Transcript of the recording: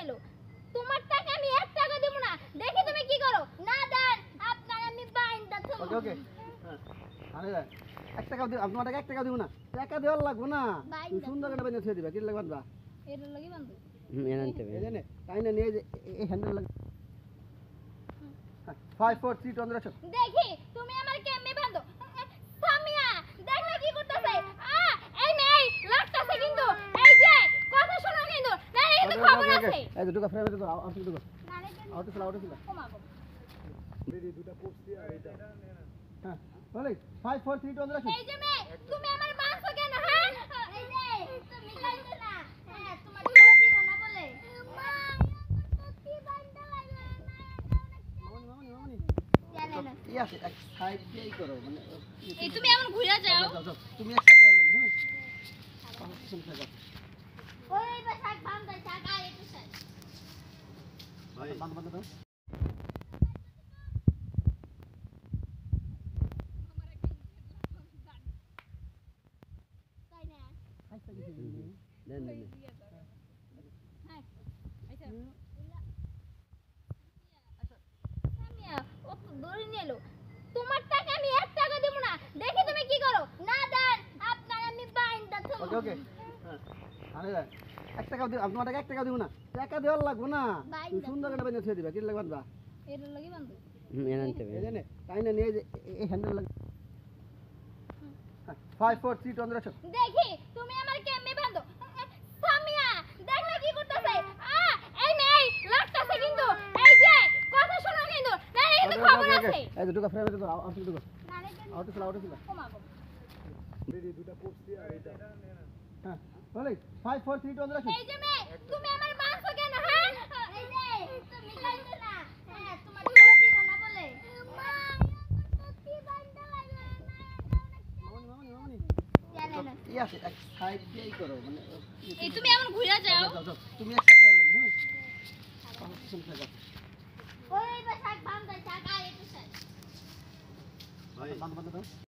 এলো। তোমার টাকা আমি 1 টাকা দেব না। দেখি তুমি কি করো। না দেন, আপনার আমি বাইন্দা থমু। ওকে ওকে আরে 1 টাকা দিও, আপনার টাকা 1 টাকা দিব না, টাকা দেওয়ার লাগবো না, তুমি সুন্দর করে বেঁধে ছেড়ে দিবা, কি লাগবে বাঁধবা এর লাগি বান্ধব। এনে আনতে হবে, এই জানে তাই না নিয়ে যে এই হ্যান্ডেল লাগে 5 4 3 2 1 দেখি তুমি আমার কেমনে বাঁধো। সামিয়া দেখলে কি করতেছে। এই নেই লাগতাছে কিন্তু। এই যে কথা শোনো কিন্তু। না কিন্তু খবর আছে। এই যে দুটো ফ্রেমে দাও, আর দুটো না রে কেন আউট ছিল কমা গো। এই দুটো পোস্ট দিয়ে আর এটা হ্যাঁ বলে 5 4 3 2 1 এই যে মেয়ে তুমি আমার মানছো কেন হ্যাঁ? এই যে তুমি কাইছো না। হ্যাঁ তোমার ছেলে দিব না বলে। মা কি বান্দা লাগে না। মামনি জানে না। ইয়াস এক সাইড দিয়েই করো, মানে এই তুমি এমন ঘুরে যাও। তুমি এক সাইডে লাগে হ্যাঁ শুনতে যাও ওই বা শাক বান্দা শাক আয় একটু শাক। ভাই বন্ধ দাও তাই না? দেন দেন হ্যাঁ আচ্ছা সামিয়া ও তো ধরে নিল। তোমার টাকা আমি 1 টাকা দেব না। দেখি তুমি কি করো। না দেন, আপনার আমি বাইন্দা থমু। ওকে ওকে আরে 1 টাকা দিও, আপনার টাকা 1 টাকা দিব না, টাকা দেওয়ার লাগবো না, তুমি সুন্দর করে বেঁধে ছেড়ে দিবা, কি লাগবে বাঁধবা এর লাগি বান্ধব। এনে আনতে হবে, এই জানে তাই না নিয়ে যে এই হ্যান্ডেল লাগে 5 4 3 2 1 দেখি তুমি আমার কেমনে বাঁধো। সামিয়া দেখলে কি করতেছে। এই নেই লাগতাছে কিন্তু। এই যে কথা শোনো কিন্তু। না কিন্তু খবর আছে। এই যে দুটো ফ্রেমে দাও, আর দুটো না রে কেন আউট ছিল কমা গো। এই দুটো পোস্ট দিয়ে আর এটা হ্যাঁ বলে 5 4 3 2 1 এই যে মেয়ে তুমি আমার মানছো কেন হ্যাঁ? এই যে তুমি কাইছো না। হ্যাঁ তোমার ছেলে দিব না বলে। মা কি বান্দা লাগে না। মামনি জানে না। ইয়াস এক সাইড দিয়েই করো, মানে এই তুমি এমন ঘুরে যাও। তুমি এক সাইডে লাগে হ্যাঁ শুনতে যাও ওই বা শাক বান্দা শাক আয় একটু শাক। ভাই বন্ধ দাও